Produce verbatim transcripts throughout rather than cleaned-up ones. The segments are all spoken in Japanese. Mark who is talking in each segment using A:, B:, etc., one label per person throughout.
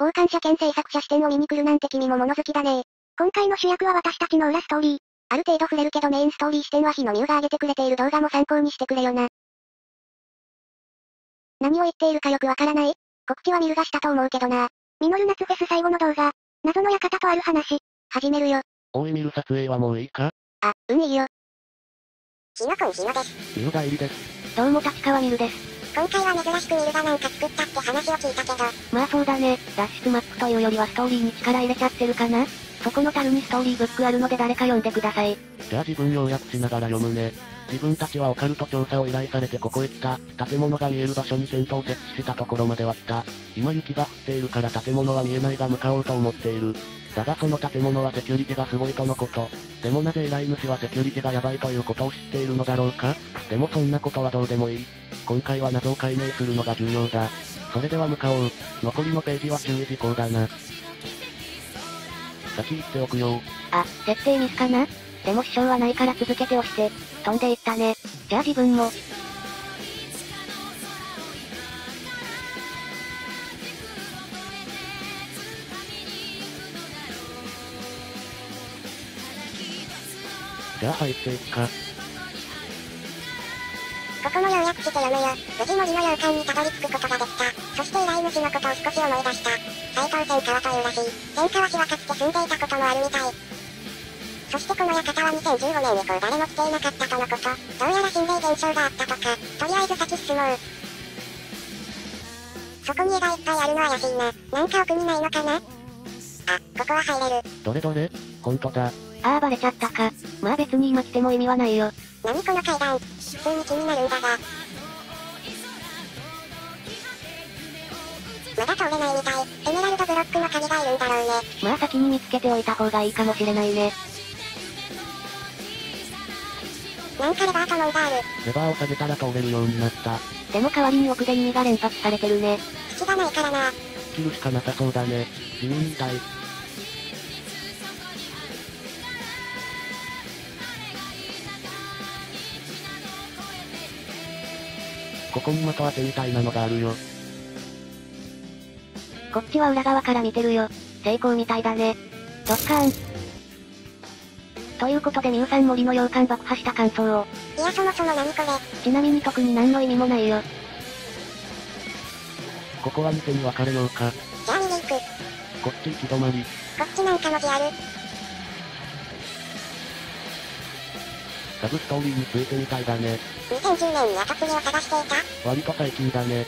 A: 傍観者兼制作者視点を見に来るなんて君も物好きだね。今回の主役は私たちの裏ストーリー。ある程度触れるけどメインストーリー視点は日の美羽が上げてくれている動画も参考にしてくれよな。何を言っているかよくわからない？告知はミルがしたと思うけどな。ミノル夏フェス最後の動画。謎の館とある話。始めるよ。
B: おいミル撮影はもういいか？
A: あ、うんいいよ。
C: ひのこんひのです。
B: ミル代理です。
D: どうも立川ミルです。
C: 今回は珍しくミルがなんか作ったって話を聞いたけど。
D: まあそうだね、脱出マップというよりはストーリーに力入れちゃってるかな？そこの樽にストーリーブックあるので誰か読んでください。
B: じゃあ自分要約しながら読むね。自分たちはオカルト調査を依頼されてここへ来た。建物が見える場所にテントを設置したところまでは来た。今雪が降っているから建物は見えないが向かおうと思っている。だがその建物はセキュリティがすごいとのこと。でもなぜ依頼主はセキュリティがヤバいということを知っているのだろうか？でもそんなことはどうでもいい。今回は謎を解明するのが重要だ。それでは向かおう。残りのページは注意事項だな。先言っておくよ。
D: あ、設定ミスかな？でも支障はないから続けて押して。飛んでいったね。じゃあ自分も。
B: じゃあ入っていくか。
C: ここも要約して読むよ。無事森の洋館にたどり着くことができた。そして依頼主のことを少し思い出した。斎藤千川というらしい。千川氏はかつて住んでいたこともあるみたい。そしてこの館はにせんじゅうごねん以降誰も来ていなかったとのこと。どうやら心霊現象があったとか。とりあえず先進もう。そこに絵がいっぱいあるの怪しいな。なんか奥にないのかな？あ、ここは入れる。
B: どれどれ？ほんとだ。
D: ああバレちゃったか。まあ別に今来ても意味はないよ。
C: 何この階段。普通に気になるんだが。まだ通れないみたい。エメラルドブロックの鍵がいるんだろうね。
D: まあ先に見つけておいた方がいいかもしれないね。
C: なんかレバーと門がある。
B: レバーを下げたら通れるようになった。
D: でも代わりに奥で意味が連発されてるね。
C: 隙がないからな。
B: 切るしかなさそうだね。地味に痛い。ここに的当てみたいなのがあるよ。
D: こっちは裏側から見てるよ。成功みたいだね。ドッカーン。ということでミュウさん森の洋館爆破した感想を。
C: いやそもそも何これ。
D: ちなみに特に何の意味もないよ。
B: ここは店に分かれようか。
C: じゃあ見に行く。
B: こっち行き止まり。
C: こっちなんか文字ある。
B: サブストーリーについてみたいだね。
C: にせんじゅうねんに跡継ぎを探していた。
B: 割と最近だね。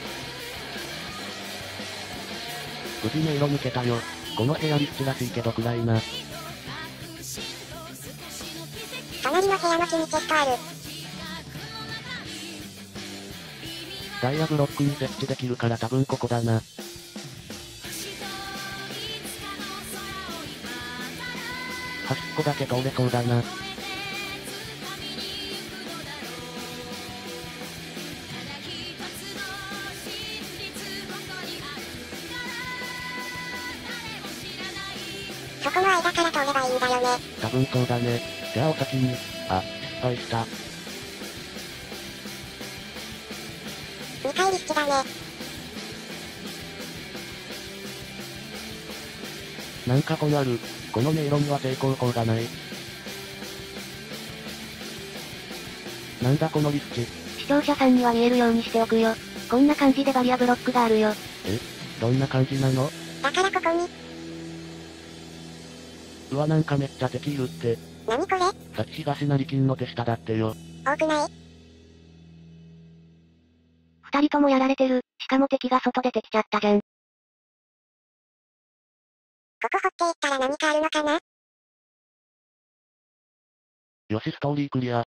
B: 無事迷路抜けたよ。この部屋リッチらしいけど暗いな。
C: 隣の部屋の木にチェストある。
B: ダイヤブロックに設置できるから多分ここだな。端っこだけ通れそうだな。
C: そこの間から通ればいいんだよね。
B: 多分そうだね。じゃあお先に。あ、失敗した。
C: にかいリスキだね。
B: なんかこのある。この迷路には成功法がない。なんだこのリスチ。
D: 視聴者さんには見えるようにしておくよ。こんな感じでバリアブロックがあるよ。
B: え？どんな感じなの？
C: だからここに。
B: うわなんかめっちゃ敵いるって。
C: 何これ？
B: さっき東成金の手下だってよ。
C: 多くない？
D: 二人ともやられてる。しかも敵が外出てきちゃったじゃん。
C: ここ掘っていったら何かあるのかな？
B: よしストーリークリア。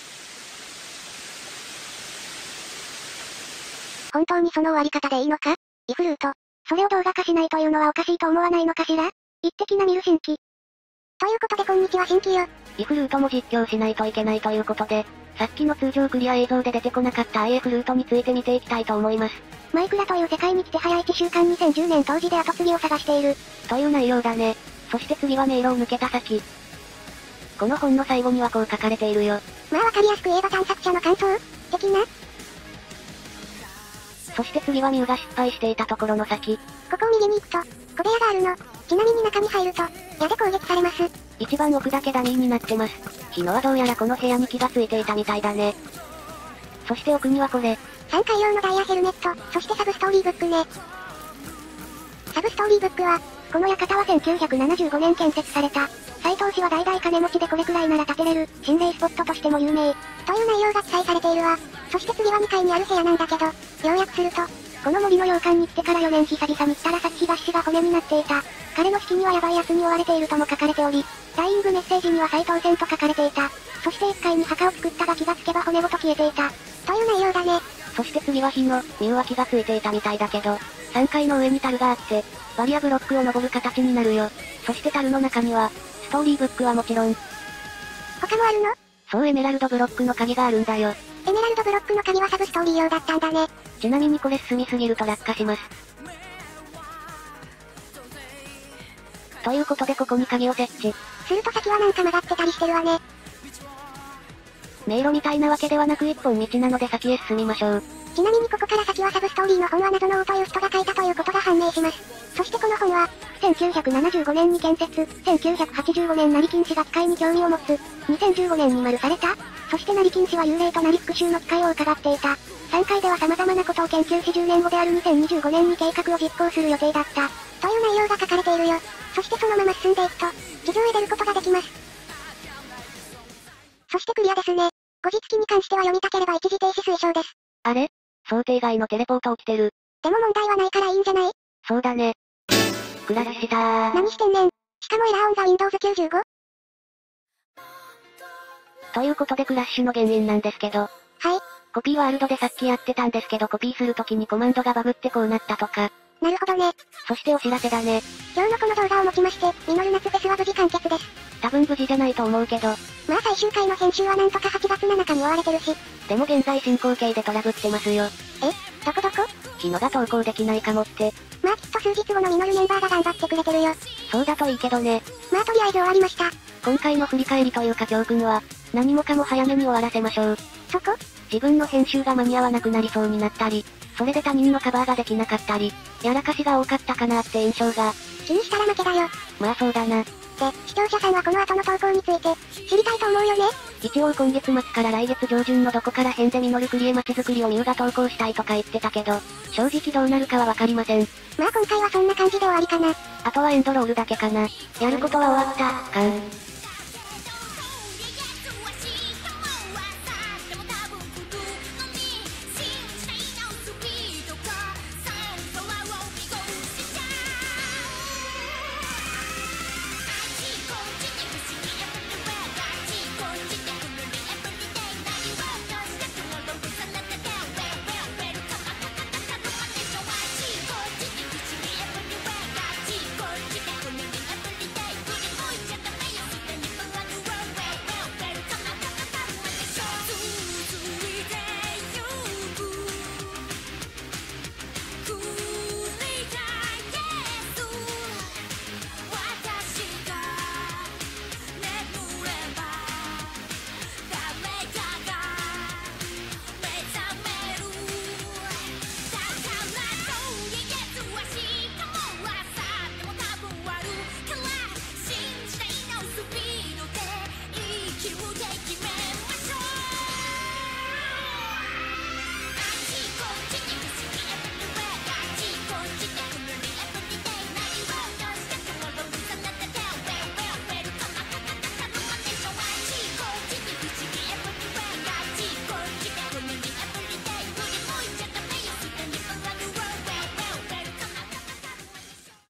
A: 本当にその終わり方でいいのか？イフルート。それを動画化しないというのはおかしいと思わないのかしら？一滴な見る新規。ということでこんにちは新規よ。
D: イフルートも実況しないといけないということで、さっきの通常クリア映像で出てこなかった アイエフ ルートについて見ていきたいと思います。
A: マイクラという世界に来て早いちしゅうかんにせんじゅうねん当時で後継ぎを探している。
D: という内容だね。そして次は迷路を抜けた先。この本の最後にはこう書かれているよ。
A: まあわかりやすく言えば探索者の感想的な。
D: そして次はミュウが失敗していたところの先。
A: ここを右に行くと、 小部屋があるの。ちなみに中に入ると、矢で攻撃されます。
D: 一番奥だけダミーになってます。日野はどうやらこの部屋に気がついていたみたいだね。そして奥にはこれ。
A: さんかい用のダイヤヘルメット、そしてサブストーリーブックね。サブストーリーブックは、この館はせんきゅうひゃくななじゅうごねん建設された。斎藤氏は代々金持ちでこれくらいなら建てれる、心霊スポットとしても有名。という内容が記載されているわ。そして次はにかいにある部屋なんだけど、要約すると、この森の洋館に来てからよねん久々に来たらさっき東氏が骨になっていた。彼の式にはヤバい奴に追われているとも書かれており、ダイイングメッセージには斎藤戦と書かれていた。そしていっかいに墓を作ったが気がつけば骨ごと消えていた。という内容だね。
D: そして次は火の、ミュウは気がついていたみたいだけど、さんがいの上に樽があって、バリアブロックを登る形になるよ。そして樽の中には、ストーリーブックはもちろん。
A: 他もあるの？
D: そうエメラルドブロックの鍵があるんだよ。
A: エメラルドブロックの鍵はサブストーリー用だったんだね。
D: ちなみにこれ進みすぎると落下します。ということでここに鍵を設置。
A: すると先はなんか曲がってたりしてるわね。
D: 迷路みたいなわけではなく一本道なので先へ進みましょう。
A: ちなみにここから先はサブストーリーの本は謎の王という人が書いたということが判明します。そしてこの本は、せんきゅうひゃくななじゅうごねんに建設、せんきゅうひゃくはちじゅうごねん成金氏が機械に興味を持つ、にせんじゅうごねんに丸された。そして成金氏は幽霊となり復讐の機会を伺っていた。さんかいでは様々なことを研究しじゅうねんごであるにせんにじゅうごねんに計画を実行する予定だった。という内容が書かれているよ。そしてそのまま進んでいくと、地上へ出ることができます。そしてクリアですね。後日記に関しては読みたければ一時停止推奨です。
D: あれ？想定外のテレポート起きてる。
A: でも問題はないからいいんじゃない？
D: そうだね。クラッシュしたー。
A: 何してんねん。しかもエラーオンザ ウィンドウズきゅうじゅうご？
D: ということでクラッシュの原因なんですけど。
A: はい。
D: コピーワールドでさっきやってたんですけどコピーするときにコマンドがバグってこうなったとか。
A: なるほどね。
D: そしてお知らせだね。
A: 今日のこの動画をもちまして、ミノル夏フェスは無事完結です。
D: 多分無事じゃないと思うけど。
A: まあ最終回の編集はなんとかはちがつなのかに追われてるし。
D: でも現在進行形でトラブってますよ。
A: え？どこどこ？
D: 日野が投稿できないかもって。
A: まあきっと数日後のミノルメンバーが頑張ってくれてるよ。
D: そうだといいけどね。
A: まあとりあえず終わりました。
D: 今回の振り返りというか教訓は、何もかも早めに終わらせましょう。
A: そこ？
D: 自分の編集が間に合わなくなりそうになったり、それで他人のカバーができなかったり、やらかしが多かったかなって印象が。
A: 気にしたら負けだよ。
D: まあそうだな。
A: で、視聴者さんはこの後の投稿について、知りたいと思うよね？
D: 一応今月末から来月上旬のどこから辺でミノルクリエ街づくりをミュウが投稿したいとか言ってたけど、正直どうなるかはわかりません。
A: まあ今回はそんな感じで終わりかな。
D: あとはエンドロールだけかな。やることは終わった、かん。